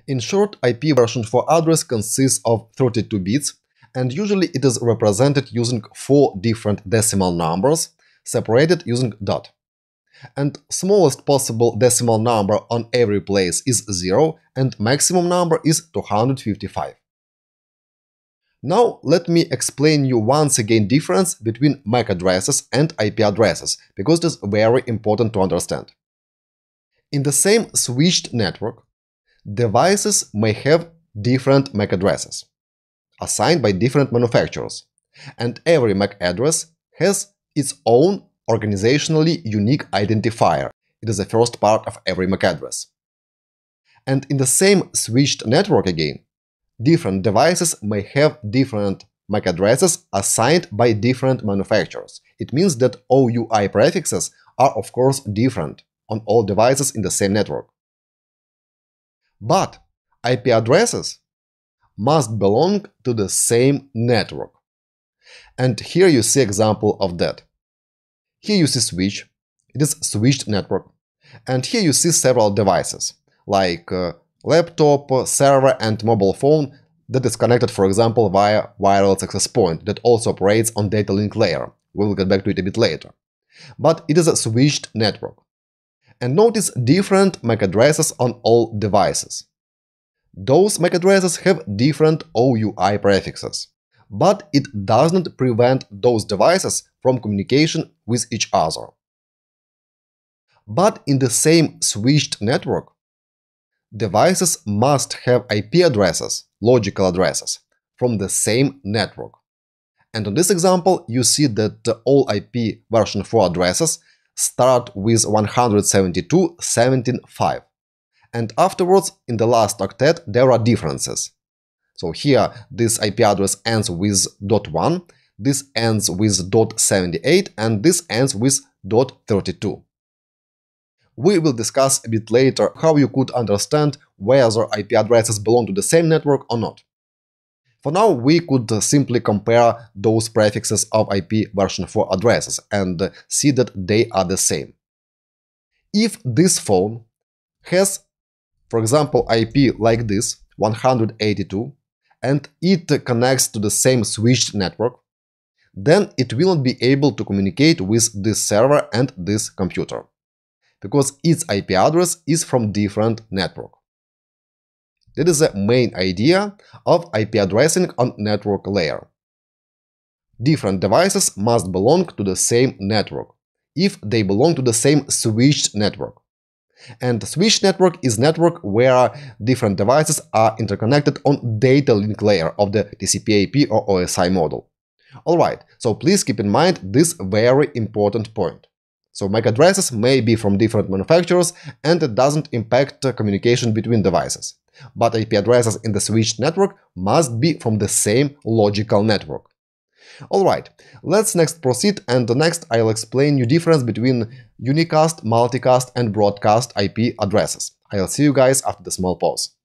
In short, IP version 4 address consists of 32 bits, and usually it is represented using 4 different decimal numbers, separated using dot. And smallest possible decimal number on every place is 0, and maximum number is 255. Now let me explain you once again difference between MAC addresses and IP addresses, because it is very important to understand. In the same switched network, devices may have different MAC addresses, assigned by different manufacturers, and every MAC address has its own organizationally unique identifier. It is the first part of every MAC address. And in the same switched network again, different devices may have different MAC addresses assigned by different manufacturers. It means that OUI prefixes are of course different on all devices in the same network. But IP addresses must belong to the same network. And here you see example of that. Here you see switch, it is switched network. And here you see several devices, like laptop, server and mobile phone that is connected, for example, via wireless access point that also operates on data link layer. We will get back to it a bit later. But it is a switched network. And notice different MAC addresses on all devices. Those MAC addresses have different OUI prefixes, but it does not prevent those devices from communication with each other. But in the same switched network, devices must have IP addresses, logical addresses, from the same network. And on this example, you see that all IP version 4 addresses start with 172.17.5. And afterwards, in the last octet, there are differences. So here, this IP address ends with .1, this ends with .78, and this ends with .32. We will discuss a bit later how you could understand whether IP addresses belong to the same network or not. For now, we could simply compare those prefixes of IP version 4 addresses and see that they are the same. If this phone has, for example, IP like this, 182, and it connects to the same switched network, then it will not be able to communicate with this server and this computer, because its IP address is from different network. That is the main idea of IP addressing on network layer. Different devices must belong to the same network, if they belong to the same switched network. And switched network is network where different devices are interconnected on data link layer of the TCP/IP or OSI model. Alright, so please keep in mind this very important point. So MAC addresses may be from different manufacturers and it doesn't impact communication between devices. But IP addresses in the switched network must be from the same logical network. Alright, let's next proceed, and next I'll explain you difference between unicast, multicast and broadcast IP addresses. I'll see you guys after the small pause.